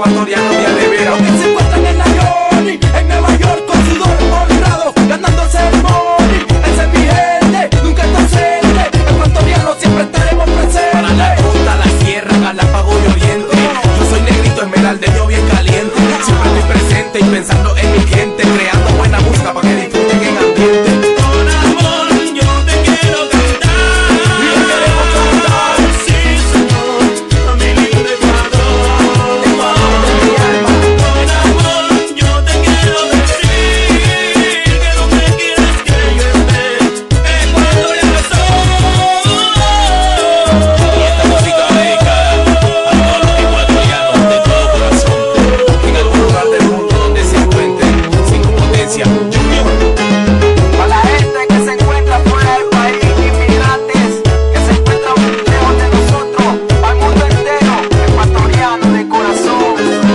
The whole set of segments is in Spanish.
ecuatorianos de Alevera. Que se encuentran en la Yoni, en Nueva York con sudor honrado, ganándose el money. Ese es mi gente, nunca está ausente. Ecuatorianos siempre estaremos presentes. Para la costa, la sierra, Galápagos y Oriente. Yo soy negrito esmeraldeño bien caliente. Siempre estoy presente y pensando en mi gente, creando buena música para que disfruten en ambiente. Con amor yo te quiero cantar. Y lo queremos cantar. Sí, señor, a mi lindo Ecuador. Ecuador de mi alma. Con amor yo te quiero decir que donde quieras que yo esté, ecuatoriano soy. Y esta música dedicada a todos los ecuatorianos de todo corazón, en algún lugar del mundo donde se encuentren, sin competencia. Para la gente que se encuentra fuera del país, inmigrantes que se encuentran muy lejos de nosotros, al mundo entero, ecuatoriano de corazón.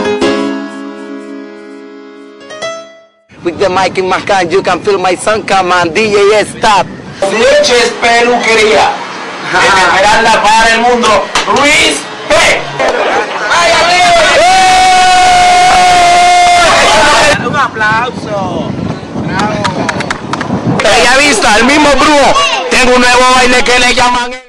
With the mic in my hand, you can feel my son come on, DJ stop. Leches Peluquería, en Esmeralda para el mundo, Luis P. Un aplauso. Bravo. Ya visto, el mismo brujo. Tengo un nuevo baile que le llaman